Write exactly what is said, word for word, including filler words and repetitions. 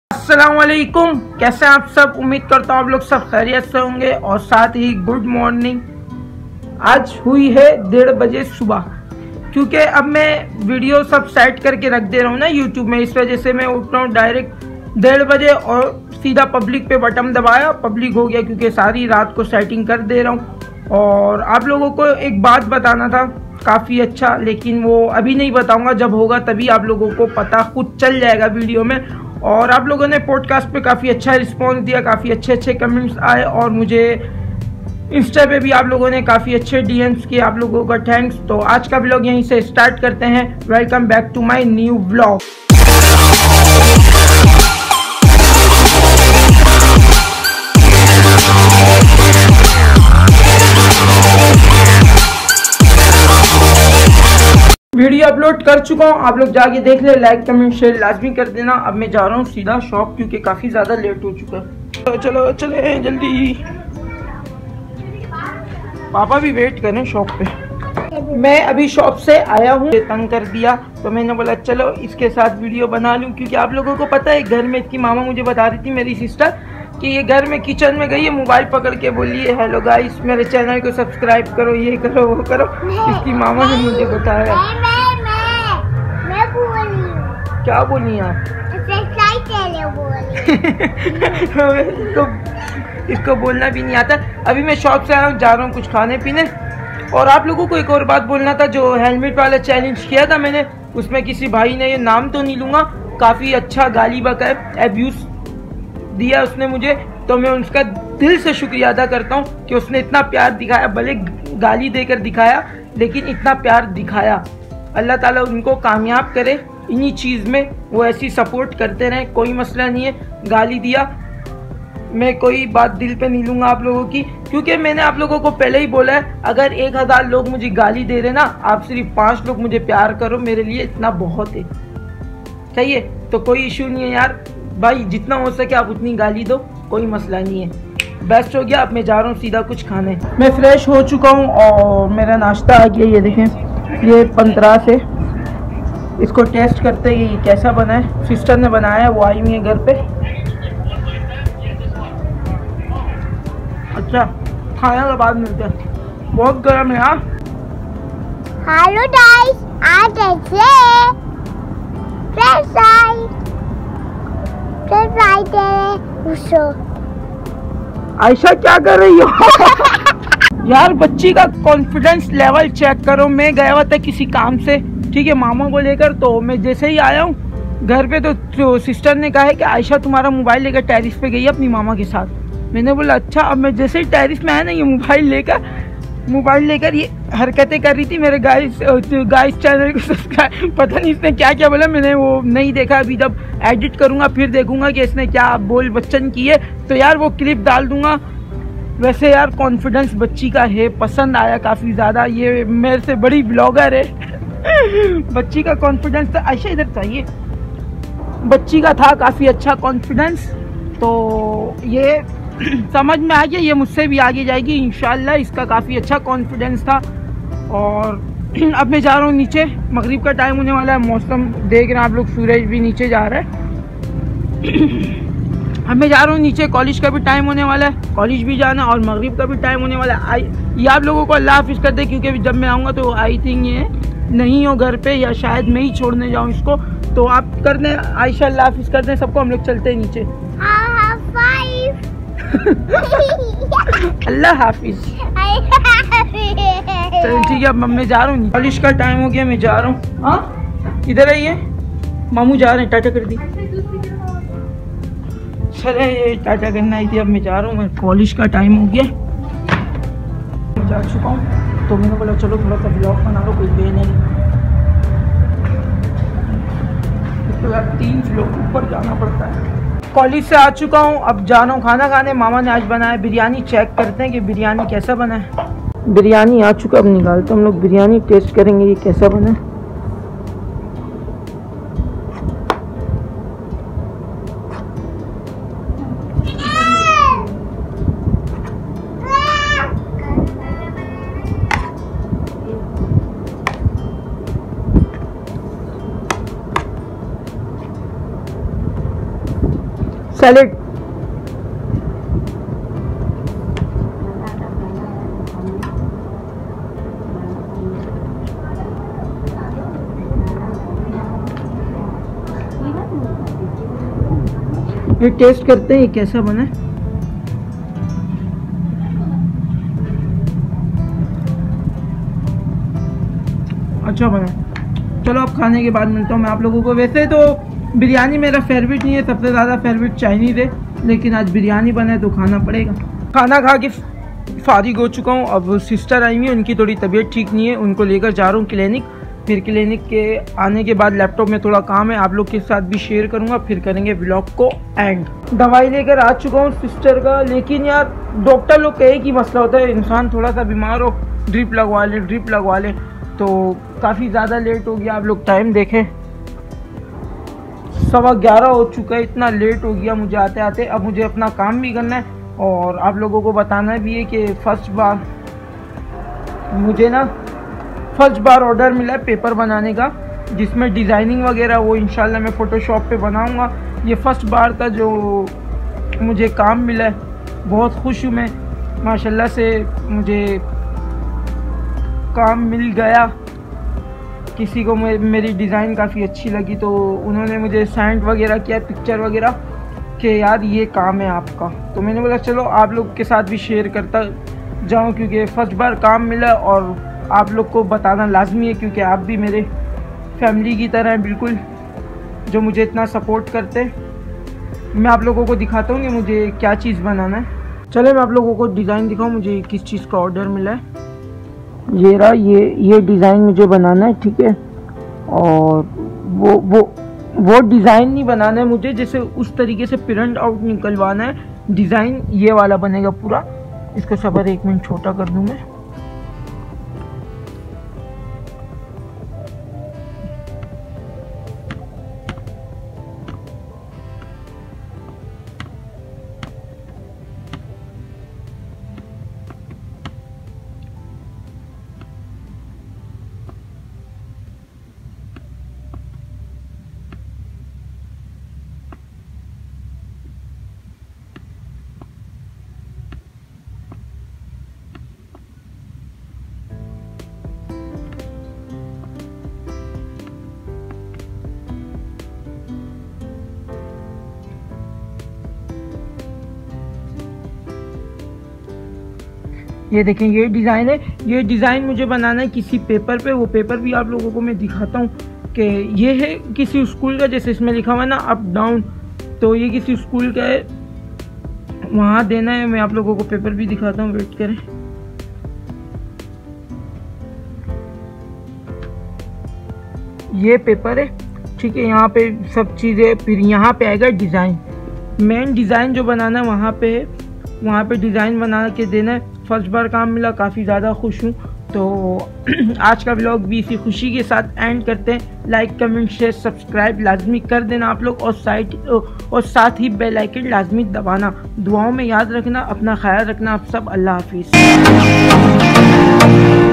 अस्सलामुअलैकुम, कैसे हैं आप सब। उम्मीद करता हूँ आप लोग सब खैरियत से होंगे और साथ ही गुड मॉर्निंग। आज हुई है डेढ़ बजे सुबह, क्योंकि अब मैं वीडियो सब सेट करके रख दे रहा हूँ ना यूट्यूब में। इस वजह से मैं उठ रहा हूँ डायरेक्ट डेढ़ बजे और सीधा पब्लिक पे बटन दबाया, पब्लिक हो गया, क्योंकि सारी रात को सेटिंग कर दे रहा हूँ। और आप लोगों को एक बात बताना था काफ़ी अच्छा, लेकिन वो अभी नहीं बताऊंगा, जब होगा तभी आप लोगों को पता खुद चल जाएगा वीडियो में। और आप लोगों ने पॉडकास्ट पे काफ़ी अच्छा रिस्पॉन्स दिया, काफ़ी अच्छे अच्छे कमेंट्स आए और मुझे इंस्टा पे भी आप लोगों ने काफ़ी अच्छे डीएम्स किए, आप लोगों का थैंक्स। तो आज का व्लॉग यहीं से स्टार्ट करते हैं। Welcome back to my new vlog. Video upload कर चुका हूँ, आप लोग जाके देख ले, लाइक कमेंट शेयर लाजमी कर देना। अब मैं जा रहा हूँ सीधा शॉप, क्योंकि काफ़ी ज़्यादा लेट हो चुका है। तो चलो चले जल्दी, पापा भी वेट करें शॉप पे। मैं अभी शॉप से आया हूँ, तंग कर दिया तो मैंने बोला चलो इसके साथ वीडियो बना लूँ। क्योंकि आप लोगों को पता है घर में, इसकी मामा मुझे बता रही थी मेरी सिस्टर कि ये घर में किचन में गई है, मोबाइल पकड़ के बोली है हेलो गाइस मेरे चैनल को सब्सक्राइब करो, ये करो वो करो। इसकी मामा ने मुझे बताया। क्या बोली आप? इसको इसको बोलना भी नहीं आता। अभी मैं शॉप से आया हूँ, जा रहा हूँ कुछ खाने पीने। और आप लोगों को एक और बात बोलना था, जो हेलमेट वाला चैलेंज किया था मैंने, उसमें किसी भाई ने, ये नाम तो नहीं लूँगा, काफ़ी अच्छा गाली बका एब्यूज़ दिया उसने मुझे। तो मैं उसका दिल से शुक्रिया अदा करता हूँ कि उसने इतना प्यार दिखाया, भले गाली देकर दिखाया लेकिन इतना प्यार दिखाया। अल्लाह ताला उनको कामयाब करे इन्हीं चीज़ में, वो ऐसी सपोर्ट करते रहें, कोई मसला नहीं है। गाली दिया, मैं कोई बात दिल पे नहीं लूँगा आप लोगों की, क्योंकि मैंने आप लोगों को पहले ही बोला है, अगर एक हज़ार लोग मुझे गाली दे रहे ना, आप सिर्फ पाँच लोग मुझे प्यार करो, मेरे लिए इतना बहुत है। चाहिए तो कोई इशू नहीं है यार भाई, जितना हो सके आप उतनी गाली दो, कोई मसला नहीं है। बेस्ट हो गया। अब मैं जा रहा हूँ सीधा कुछ खाने। मैं फ्रेश हो चुका हूँ और मेरा नाश्ता आ गया, ये देखें, ये पंद्रह से। इसको टेस्ट करते हैं ये कैसा बना है। सिस्टर ने बनाया है, वो आई हुई है घर पे। अच्छा, खाने के बाद मिलते हैं। बहुत गर्म है यार। हेलो गाइस, आज कैसे फ्रेश आई फ्रेश आई तेरे उसे आयशा क्या कर रही हो? यार बच्ची का कॉन्फिडेंस लेवल चेक करो। मैं गया हुआ था किसी काम से, ठीक है, मामा को लेकर। तो मैं जैसे ही आया हूँ घर पे तो, तो सिस्टर ने कहा है कि आयशा तुम्हारा मोबाइल लेकर टेरिस पे गई है अपनी मामा के साथ। मैंने बोला अच्छा। अब मैं जैसे ही टेरिस में आया ना, ये मोबाइल लेकर मोबाइल लेकर ये हरकतें कर रही थी। मेरे गाइस गाइस चैनल को सब्सक्राइब, पता नहीं इसने क्या क्या बोला, मैंने वो नहीं देखा। अभी जब एडिट करूँगा फिर देखूँगा कि इसने क्या बोल बच्चन की है, तो यार वो क्लिप डाल दूँगा। वैसे यार कॉन्फिडेंस बच्ची का है, पसंद आया काफ़ी ज़्यादा। ये मेरे से बड़ी ब्लॉगर है। बच्ची का कॉन्फिडेंस था, आयशा इधर चाहिए, बच्ची का था काफ़ी अच्छा कॉन्फिडेंस। तो ये समझ में आ गया, ये मुझसे भी आगे जाएगी इंशाल्लाह। इसका काफ़ी अच्छा कॉन्फिडेंस था। और अब मैं जा रहा हूँ नीचे, मगरिब का टाइम होने वाला है। मौसम देख रहे हैं आप लोग, सूरज भी नीचे जा रहा है। अब मैं जा रहा हूँ नीचे, कॉलेज का भी टाइम होने वाला है, कॉलेज भी जाना और मगरिब का भी टाइम होने वाला है। ये आप लोगों को अल्लाह हाफिज़ कर दे, क्योंकि जब मैं आऊँगा तो आई थिंक ये नहीं हो घर पे, या शायद मैं ही छोड़ने जाऊँ इसको। तो आप कर दें आयशा, अल्लाह हाफिज़ कर दें सबको। हम लोग चलते हैं नीचे। अल्लाह हाफिज़। चल ठीक है, अब मैं जा रहा हूँ, कॉलेज का टाइम हो गया, मैं जा रहा हूँ। हाँ इधर आइए, मामू जा रहे हैं, टाटा कर दी। चले ये टाटा करना आई थी। अब मैं जा रहा हूँ, मैं कॉलेज का टाइम हो गया, जा चुका हूँ। तो मैंने बोला चलो थोड़ा सा ब्लॉग बना लो, कोई बे नहीं। तो यार तीन फ्लोर ऊपर जाना पड़ता है। कॉलेज से आ चुका हूँ, अब जा रहा हूँ खाना खाने। मामा ने आज बनाया बिरयानी, चेक करते हैं कि बिरयानी कैसा बना है। बिरयानी आ चुका, अब निकालते हम लोग बिरयानी, टेस्ट करेंगे ये कैसा बना है। सैलेड। ये टेस्ट करते हैं ये कैसा बना है। अच्छा बना। चलो अब खाने के बाद मिलता हूँ मैं आप लोगों को। वैसे तो बिरयानी मेरा फेवरेट नहीं है, सबसे ज़्यादा फेवरेट चाइनीज़ है, लेकिन आज बिरयानी बना है तो खाना पड़ेगा। खाना खा के फारिग हो चुका हूँ। अब सिस्टर आई हुई है, उनकी थोड़ी तबीयत ठीक नहीं है, उनको लेकर जा रहा हूँ क्लिनिक। फिर क्लिनिक के आने के बाद लैपटॉप में थोड़ा काम है, आप लोग के साथ भी शेयर करूँगा, फिर करेंगे व्लॉग को एंड। दवाई लेकर आ चुका हूँ सिस्टर का, लेकिन यार डॉक्टर लोग कहे कि मसला होता है इंसान थोड़ा सा बीमार हो ड्रिप लगवा ले ड्रिप लगवा ले, तो काफ़ी ज़्यादा लेट हो गया। आप लोग टाइम देखें, सवा ग्यारह हो चुका है, इतना लेट हो गया मुझे आते आते। अब मुझे अपना काम भी करना है और आप लोगों को बताना भी है कि फर्स्ट बार मुझे ना फर्स्ट बार ऑर्डर मिला है पेपर बनाने का, जिसमें डिज़ाइनिंग वगैरह वो इंशाल्लाह मैं फ़ोटोशॉप पे बनाऊंगा। ये फर्स्ट बार का जो मुझे काम मिला है, बहुत खुश हूँ मैं माशाल्लाह से, मुझे काम मिल गया। किसी को मेरी डिज़ाइन काफ़ी अच्छी लगी तो उन्होंने मुझे सेंड वगैरह किया पिक्चर वगैरह कि यार ये काम है आपका, तो मैंने बोला चलो आप लोग के साथ भी शेयर करता जाऊं, क्योंकि फ़र्स्ट बार काम मिला और आप लोग को बताना लाजमी है, क्योंकि आप भी मेरे फैमिली की तरह हैं बिल्कुल, जो मुझे इतना सपोर्ट करते हैं। मैं आप लोगों को दिखाता हूँ कि मुझे क्या चीज़ बनाना है। चले मैं आप लोगों को डिज़ाइन दिखाऊँ मुझे किस चीज़ का ऑर्डर मिला है। ये रहा, ये ये डिज़ाइन मुझे बनाना है, ठीक है। और वो वो वो डिज़ाइन नहीं बनाना है मुझे, जैसे उस तरीके से प्रिंट आउट निकलवाना है। डिज़ाइन ये वाला बनेगा पूरा। इसको सबर एक मिनट छोटा कर दूँ मैं। ये देखें ये डिज़ाइन है, ये डिज़ाइन मुझे बनाना है किसी पेपर पे। वो पेपर भी आप लोगों को मैं दिखाता हूँ कि ये है किसी स्कूल का, जैसे इसमें लिखा हुआ है ना अप डाउन, तो ये किसी स्कूल का है, वहाँ देना है। मैं आप लोगों को पेपर भी दिखाता हूँ, वेट करें। ये पेपर है, ठीक है, यहाँ पे सब चीज़ें। फिर यहाँ पे आएगा डिज़ाइन, मेन डिज़ाइन जो बनाना है वहाँ पे है, वहाँ पे डिज़ाइन बना के देना है। फर्स्ट बार काम मिला, काफ़ी ज़्यादा खुश हूँ। तो आज का व्लॉग भी इसी खुशी के साथ एंड करते हैं। लाइक कमेंट शेयर सब्सक्राइब लाजमी कर देना आप लोग, और साइट और साथ ही बेल आइकन लाजमी दबाना। दुआओं में याद रखना, अपना ख्याल रखना आप सब। अल्लाह हाफिज़।